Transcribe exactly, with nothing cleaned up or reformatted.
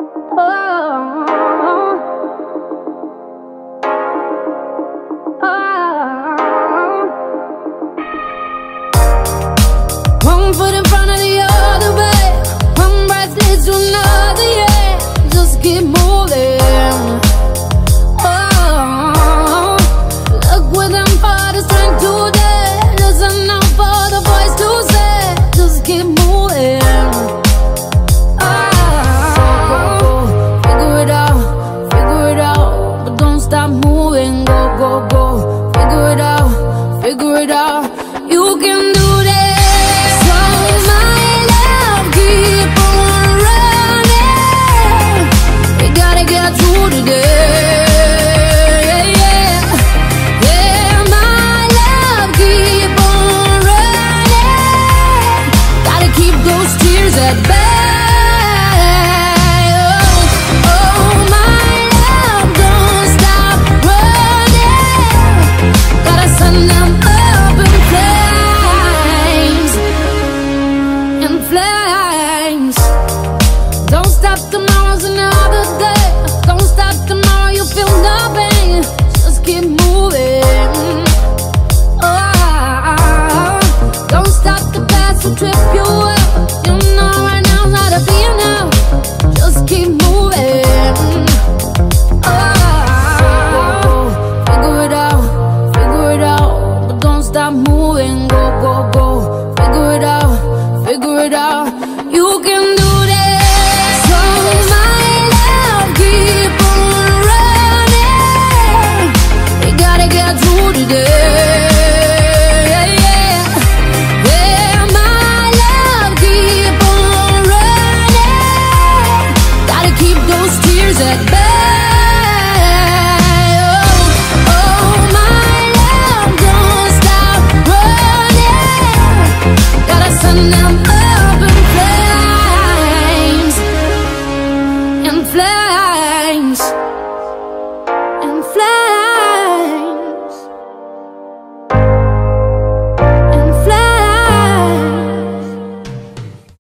One foot in front of the other way, one breath leads to another, yeah. Just keep moving. Oh, look within for the strength today. Listen out for the voice to say, just keep moving. Oh, figure it out, figure it out, but don't stop moving. Go, go, go, figure it out, figure it out. You can do this. Don't stop, tomorrow's another day. Don't stop, tomorrow you feel nothing. Just keep moving. Oh, don't stop, the past will trip you up. You know right now's not a being now. Just keep moving. Oh, figure it out, figure it out, but don't stop moving. Go, go, go, figure it out, figure it out. You can do that bad.